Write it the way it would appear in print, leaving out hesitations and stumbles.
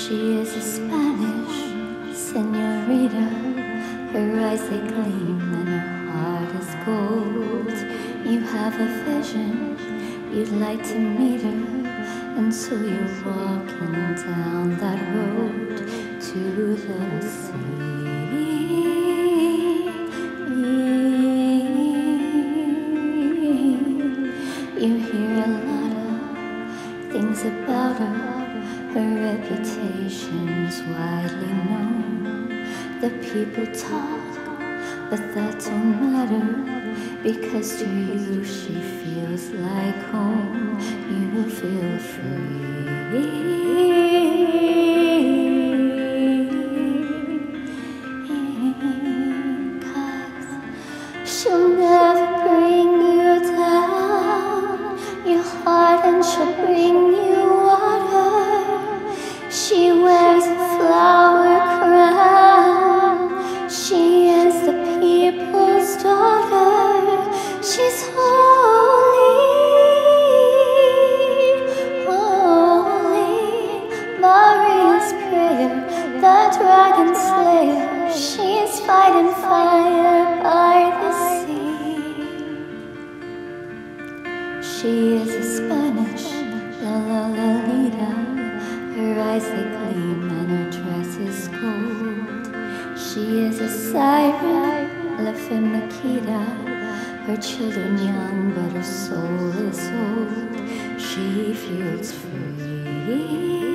She is a Spanish señorita. Her eyes they gleam and her heart is gold. You have a vision, you'd like to meet her, and so you're walking down that road to the sea. You hear a lot of things about her. Her reputation's widely known. The people talk, but that don't matter, because to you she feels like home. You feel free. She'll never bring you down, your heart, and she'll bring you water. She wears a flower crown. She is the people's daughter. She's holy, holy. Maria's prayer, the dragonslayer. She is fighting fire by the sea. She is a Spanish la Lolita. Her eyes they gleam and her dress is gold. She is a siren, la femme Nikita. Her children young, but her soul is old. She feels free.